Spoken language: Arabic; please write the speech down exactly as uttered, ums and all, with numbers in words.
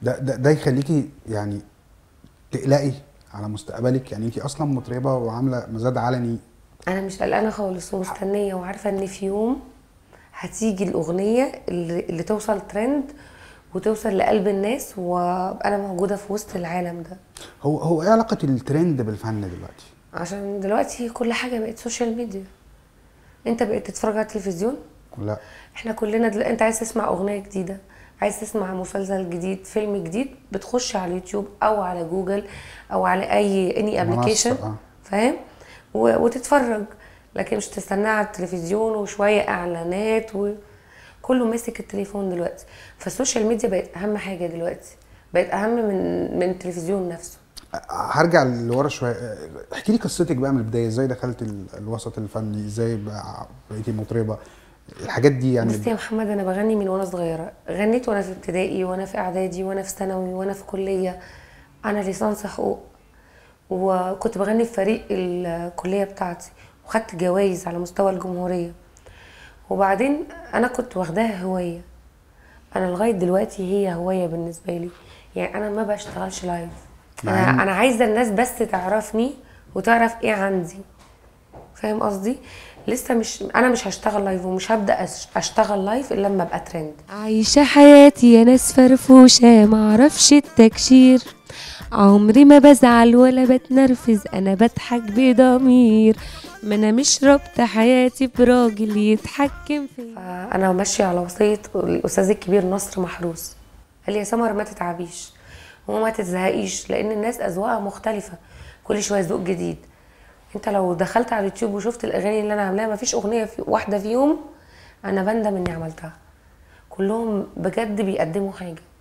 ده ده, ده يخليكي يعني تقلقي على مستقبلك؟ يعني انت اصلا مطربه وعامله مزاد علني. انا مش قلقانه خالص ومستنيه وعارفه ان في يوم هتيجي الاغنيه اللي, اللي توصل ترند وتوصل لقلب الناس وانا موجوده في وسط العالم ده. هو هو ايه علاقه الترند بالفن دلوقتي؟ عشان دلوقتي كل حاجه بقت سوشيال ميديا. انت بقيت تتفرج على التلفزيون؟ لا. احنا كلنا دل... انت عايز تسمع اغنيه جديده، عايز تسمع مسلسل جديد، فيلم جديد، بتخش على اليوتيوب او على جوجل او على اي اني منصه ابلكيشن، اه. فاهم؟ و... وتتفرج. لكن مش تستناه على التلفزيون وشويه اعلانات وكله ماسك التليفون دلوقتي. فالسوشيال ميديا بقت اهم حاجه دلوقتي، بقت اهم من من التلفزيون نفسه. هرجع لورا شويه، احكي لي قصتك بقى من البدايه، ازاي دخلت ال- الوسط الفني، ازاي بقى بقيتي مطربه، الحاجات دي يعني. بصي يا محمد، انا بغني من وانا صغيره، غنيت وانا في ابتدائي وانا في اعدادي وانا في ثانوي وانا في كليه. انا ليسانس حقوق، وكنت بغني في فريق الكليه بتاعتي وخدت جوائز على مستوى الجمهوريه. وبعدين انا كنت واخداها هوايه، انا لغايه دلوقتي هي هوايه بالنسبه لي. يعني انا ما بشتغلش لايف، مع انا ان انا عايزه الناس بس تعرفني وتعرف ايه عندي، فاهم قصدي؟ لسه مش انا مش هشتغل لايف ومش هبدا أش- اشتغل لايف الا لما ابقى ترند. عايشه حياتي يا ناس فرفوشه، معرفش التكشير، عمري ما بزعل ولا بتنرفز، انا بضحك بضمير، ما انا مش رابطه حياتي براجل يتحكم فيا. انا ماشيه على وصيه الاستاذ الكبير نصر محروس، قال لي يا سمر ما تتعبيش وما تزهقيش، لان الناس اذواقها مختلفه، كل شويه ذوق جديد. انت لو دخلت على اليوتيوب وشفت الاغاني اللي انا عاملاها، مفيش اغنيه في واحده فيهم انا بندم اني عملتها، كلهم بجد بيقدموا حاجه.